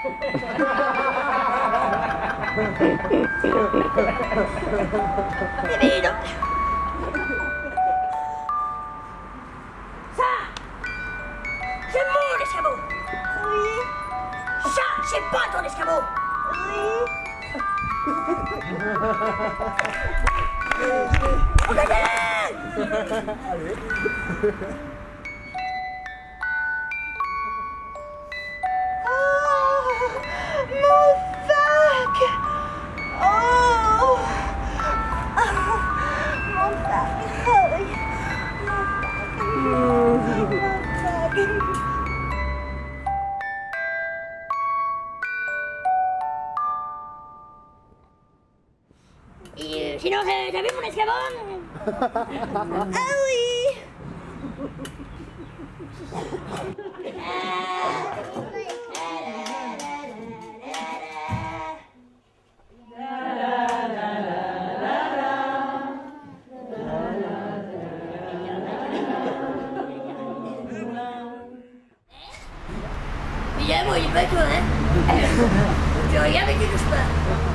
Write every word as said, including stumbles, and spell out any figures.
Divino. Ça, c'est mon escabeau. Oui. Ça, c'est pas ton escabeau. Oui. Regardez. Allez. Et euh, sinon, t'as vu mon escabeau? Ah oui. Évidemment, il est pas toi, hein. Tu regardes mais tu touches pas.